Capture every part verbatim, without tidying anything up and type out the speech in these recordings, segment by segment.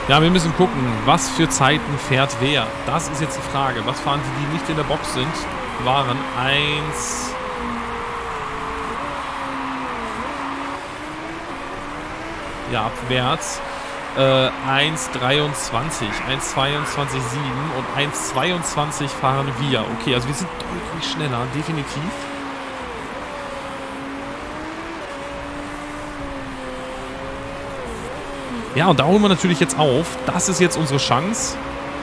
Ja, wir müssen gucken, was für Zeiten fährt wer. Das ist jetzt die Frage. Was fahren die, die nicht in der Box sind? Waren eins... Ja, abwärts. Äh, eins dreiundzwanzig, eins zweiundzwanzig sieben und eins zweiundzwanzig fahren wir. Okay, also wir sind deutlich schneller, definitiv. Ja, und da holen wir natürlich jetzt auf. Das ist jetzt unsere Chance.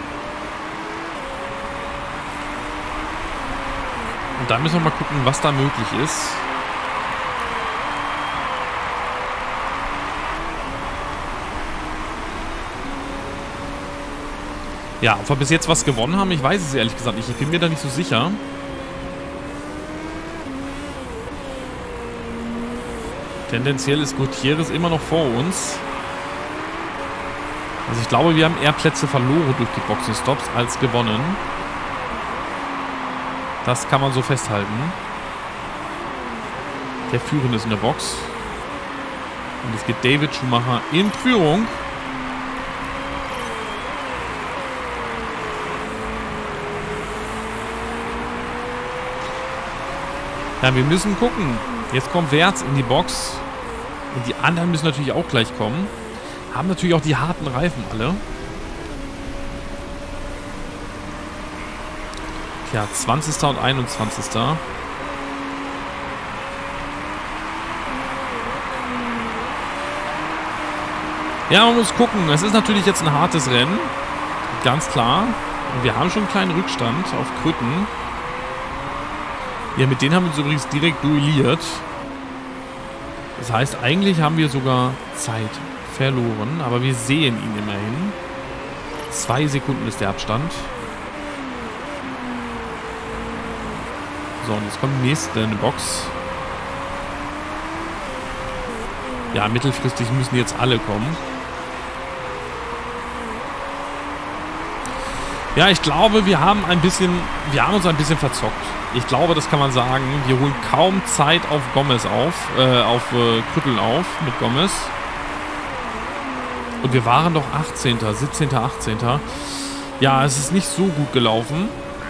Und da müssen wir mal gucken, was da möglich ist. Ja, ob wir bis jetzt was gewonnen haben, ich weiß es ehrlich gesagt nicht. Ich bin mir da nicht so sicher. Tendenziell ist Gutierrez immer noch vor uns. Also ich glaube, wir haben eher Plätze verloren durch die Boxenstops als gewonnen. Das kann man so festhalten. Der Führende ist in der Box. Und es geht David Schumacher in Führung. Ja, wir müssen gucken. Jetzt kommt Werts in die Box. Und die anderen müssen natürlich auch gleich kommen. Haben natürlich auch die harten Reifen alle. Ja, zwanzigster und einundzwanzigster Ja, man muss gucken. Es ist natürlich jetzt ein hartes Rennen. Ganz klar. Und wir haben schon einen kleinen Rückstand auf Krütten. Ja, mit denen haben wir uns übrigens direkt duelliert. Das heißt, eigentlich haben wir sogar Zeit verloren, aber wir sehen ihn immerhin. Zwei Sekunden ist der Abstand. So, und jetzt kommt die nächste in die Box. Ja, mittelfristig müssen jetzt alle kommen. Ja, ich glaube, wir haben ein bisschen, wir haben uns ein bisschen verzockt. Ich glaube, das kann man sagen. Wir holen kaum Zeit auf Gomez auf, äh, auf äh, Krüttel auf mit Gomez. Und wir waren doch achtzehnter, siebzehnter, achtzehnter Ja, es ist nicht so gut gelaufen.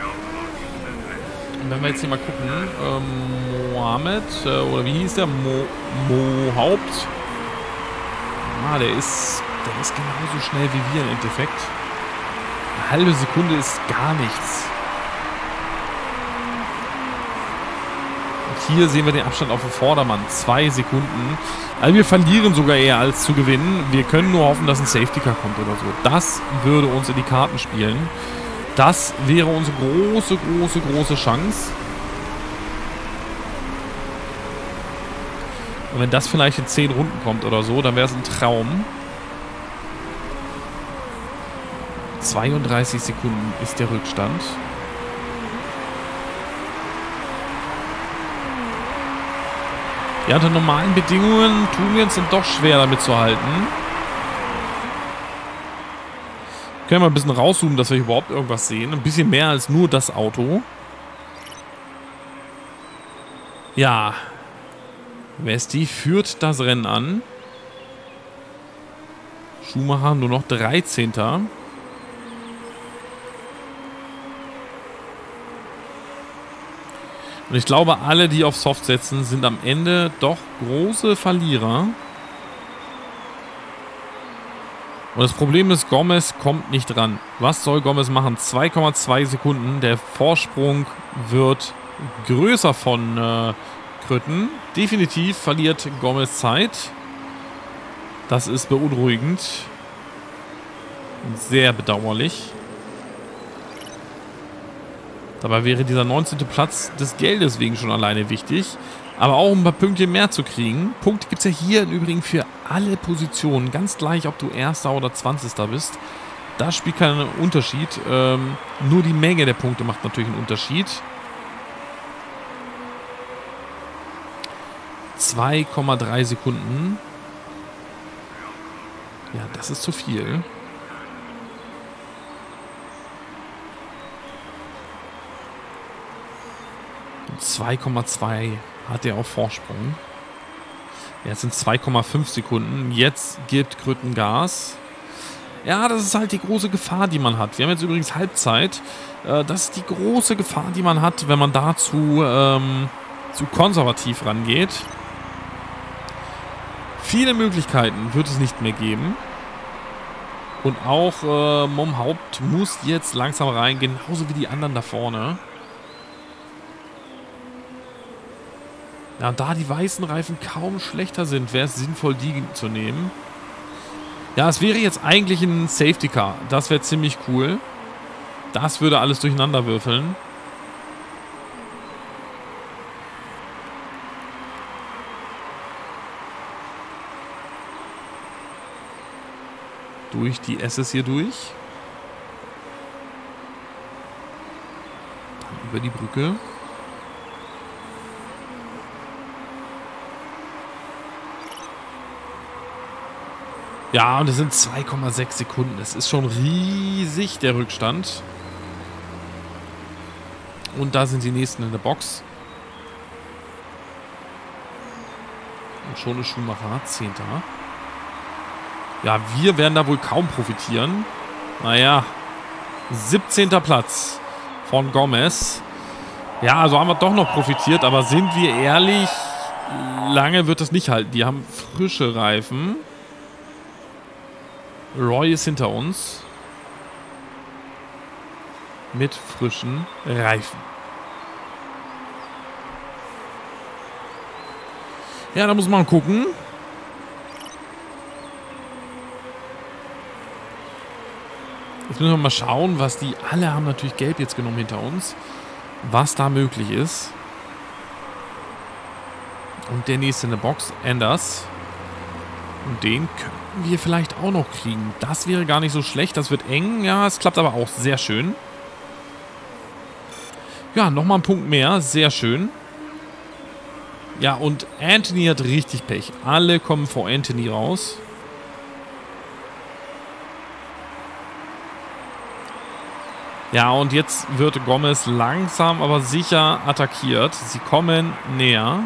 Und wenn wir jetzt hier mal gucken, ähm, Mohammed, äh, oder wie hieß der? Mo, Mo Haupt. Ah, der ist, der ist genauso schnell wie wir im Endeffekt. Eine halbe Sekunde ist gar nichts. Und hier sehen wir den Abstand auf dem Vordermann. Zwei Sekunden. Also wir verlieren sogar eher als zu gewinnen. Wir können nur hoffen, dass ein Safety Car kommt oder so. Das würde uns in die Karten spielen. Das wäre unsere große, große, große Chance. Und wenn das vielleicht in zehn Runden kommt oder so, dann wäre es ein Traum. zweiunddreißig Sekunden ist der Rückstand. Ja, unter normalen Bedingungen tun wir uns dann doch schwer damit zu halten. Können wir ein bisschen rauszoomen, dass wir überhaupt irgendwas sehen. Ein bisschen mehr als nur das Auto. Ja. Vesti führt das Rennen an. Schumacher nur noch dreizehnter Und ich glaube, alle, die auf Soft setzen, sind am Ende doch große Verlierer. Und das Problem ist, Gomez kommt nicht ran. Was soll Gomez machen? zwei Komma zwei Sekunden. Der Vorsprung wird größer von äh, Krütten. Definitiv verliert Gomez Zeit. Das ist beunruhigend. Und sehr bedauerlich. Dabei wäre dieser neunzehnte Platz des Geldes wegen schon alleine wichtig. Aber auch um ein paar Pünktchen mehr zu kriegen. Punkte gibt es ja hier im Übrigen für alle Positionen. Ganz gleich, ob du Erster oder Zwanzigster bist. Das spielt keinen Unterschied. Ähm, nur die Menge der Punkte macht natürlich einen Unterschied. zwei Komma drei Sekunden. Ja, das ist zu viel. zwei Komma zwei hat er auf Vorsprung. Jetzt sind zwei Komma fünf Sekunden. Jetzt gibt Krütten Gas. Ja, das ist halt die große Gefahr, die man hat. Wir haben jetzt übrigens Halbzeit. Äh, das ist die große Gefahr, die man hat, wenn man dazu ähm, zu konservativ rangeht. Viele Möglichkeiten wird es nicht mehr geben. Und auch äh, Mom Haupt muss jetzt langsam rein, genauso wie die anderen da vorne. Ja, und da die weißen Reifen kaum schlechter sind, wäre es sinnvoll, die zu nehmen. Ja, es wäre jetzt eigentlich ein Safety Car. Das wäre ziemlich cool. Das würde alles durcheinander würfeln. Durch die S's hier durch. Dann über die Brücke. Ja, und es sind zwei Komma sechs Sekunden. Das ist schon riesig, der Rückstand. Und da sind die nächsten in der Box. Und schon ist Schumacher, Zehnter. Ja, wir werden da wohl kaum profitieren. Naja, siebzehnter Platz von Gomez. Ja, also haben wir doch noch profitiert, aber sind wir ehrlich, lange wird das nicht halten. Die haben frische Reifen. Roy ist hinter uns. Mit frischen Reifen. Ja, da muss man gucken. Jetzt müssen wir mal schauen, was die... Alle haben natürlich gelb jetzt genommen hinter uns. Was da möglich ist. Und der nächste in der Box, Anders. Und den könnten wir vielleicht auch noch kriegen. Das wäre gar nicht so schlecht. Das wird eng. Ja, es klappt aber auch sehr schön. Ja, nochmal ein Punkt mehr. Sehr schön. Ja, und Anthony hat richtig Pech. Alle kommen vor Anthony raus. Ja, und jetzt wird Gomez langsam, aber sicher attackiert. Sie kommen näher.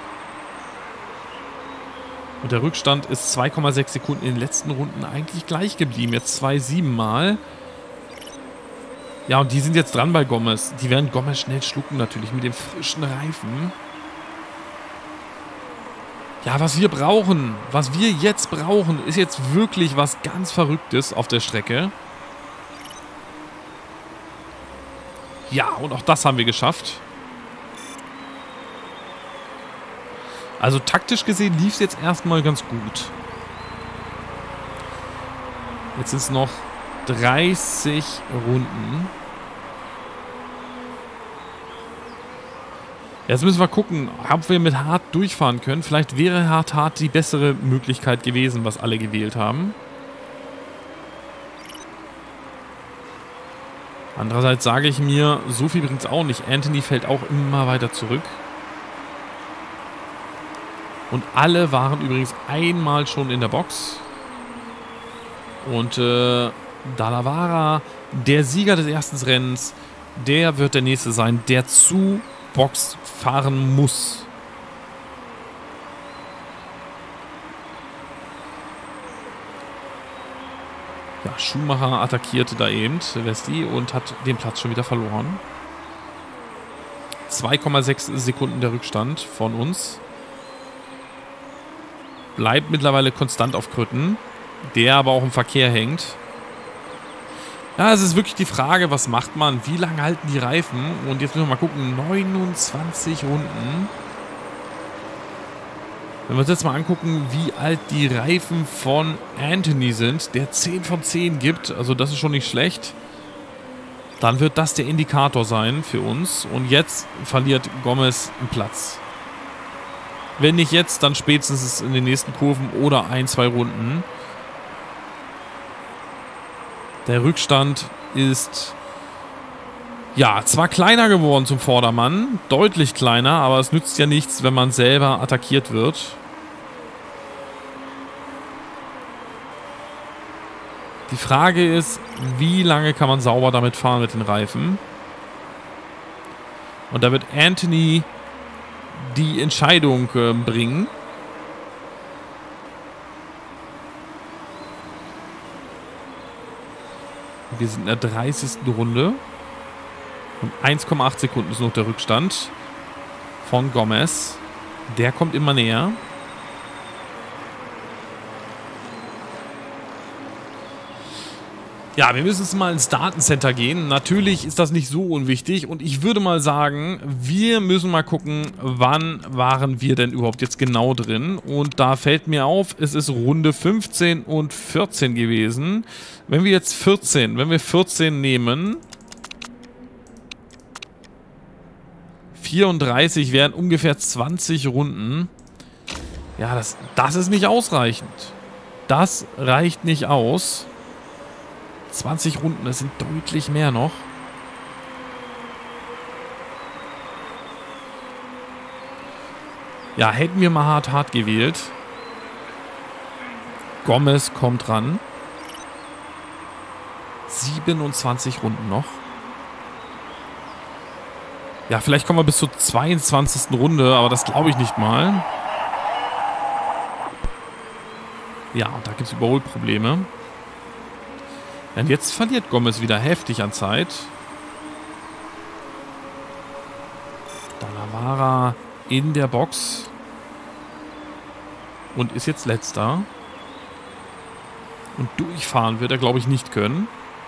Und der Rückstand ist zwei Komma sechs Sekunden in den letzten Runden eigentlich gleich geblieben. Jetzt zwei Komma sieben Mal. Ja, und die sind jetzt dran bei Gomez. Die werden Gomez schnell schlucken natürlich mit dem frischen Reifen. Ja, was wir brauchen, was wir jetzt brauchen, ist jetzt wirklich was ganz Verrücktes auf der Strecke. Ja, und auch das haben wir geschafft. Also taktisch gesehen lief es jetzt erstmal ganz gut. Jetzt sind es noch dreißig Runden. Jetzt müssen wir gucken, ob wir mit Hart durchfahren können. Vielleicht wäre Hart Hart die bessere Möglichkeit gewesen, was alle gewählt haben. Andererseits sage ich mir, so viel bringt es auch nicht. Anthony fällt auch immer weiter zurück. Und alle waren übrigens einmal schon in der Box. Und äh, Dallavara, der Sieger des ersten Rennens, der wird der nächste sein, der zu Box fahren muss. Ja, Schumacher attackierte da eben Vesti und hat den Platz schon wieder verloren. zwei Komma sechs Sekunden der Rückstand von uns. Bleibt mittlerweile konstant auf Krütten, der aber auch im Verkehr hängt. Ja, es ist wirklich die Frage, was macht man? Wie lange halten die Reifen? Und jetzt müssen wir mal gucken, neunundzwanzig Runden. Wenn wir uns jetzt mal angucken, wie alt die Reifen von Anthony sind, der zehn von zehn gibt, also das ist schon nicht schlecht, dann wird das der Indikator sein für uns. Und jetzt verliert Gomez einen Platz. Wenn nicht jetzt, dann spätestens in den nächsten Kurven oder ein, zwei Runden. Der Rückstand ist ja zwar kleiner geworden zum Vordermann, deutlich kleiner, aber es nützt ja nichts, wenn man selber attackiert wird. Die Frage ist, wie lange kann man sauber damit fahren mit den Reifen? Und da wird Anthony die Entscheidung äh, bringen. Wir sind in der dreißigsten Runde. Und eins Komma acht Sekunden ist noch der Rückstand von Gomez. Der kommt immer näher. Ja, wir müssen jetzt mal ins Datencenter gehen. Natürlich ist das nicht so unwichtig. Und ich würde mal sagen, wir müssen mal gucken, wann waren wir denn überhaupt jetzt genau drin. Und da fällt mir auf, es ist Runde fünfzehn und vierzehn gewesen. Wenn wir jetzt vierzehn, wenn wir vierzehn nehmen, vierunddreißig wären ungefähr zwanzig Runden. Ja, das, das ist nicht ausreichend. Das reicht nicht aus. zwanzig Runden, das sind deutlich mehr noch. Ja, hätten wir mal hart, hart gewählt. Gomez kommt ran. siebenundzwanzig Runden noch. Ja, vielleicht kommen wir bis zur zweiundzwanzigsten Runde, aber das glaube ich nicht mal. Ja, und da gibt es Überholprobleme. Und jetzt verliert Gomez wieder heftig an Zeit. Dallavara in der Box. Und ist jetzt letzter. Und durchfahren wird er, glaube ich, nicht können.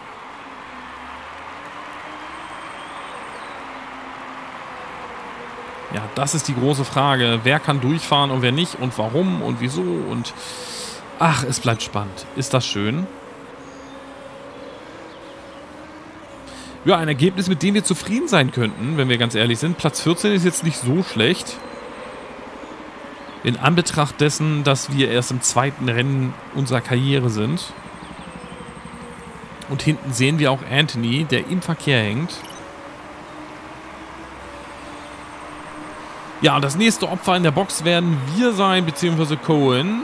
Ja, das ist die große Frage. Wer kann durchfahren und wer nicht? Und warum und wieso? Und ach, es bleibt spannend. Ist das schön? Ja, ein Ergebnis, mit dem wir zufrieden sein könnten, wenn wir ganz ehrlich sind. Platz vierzehn ist jetzt nicht so schlecht. In Anbetracht dessen, dass wir erst im zweiten Rennen unserer Karriere sind. Und hinten sehen wir auch Anthony, der im Verkehr hängt. Ja, und das nächste Opfer in der Box werden wir sein, beziehungsweise Cohen.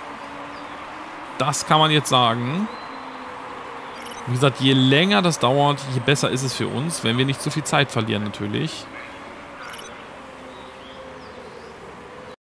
Das kann man jetzt sagen. Wie gesagt, je länger das dauert, je besser ist es für uns, wenn wir nicht zu viel Zeit verlieren natürlich.